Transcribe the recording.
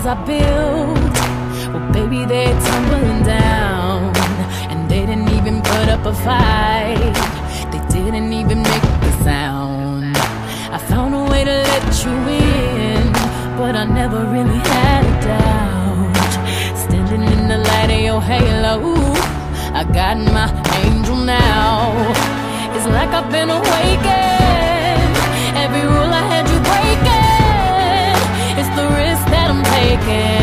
walls I built, well, baby, they're tumbling down. And they didn't even put up a fight, they didn't even make a sound. I found a way to let you in, but I never really had a doubt. Standing in the light of your halo, I got my angel now. It's like I've been awakened. Every rule I had you breaking, it's the risk that I'm taking.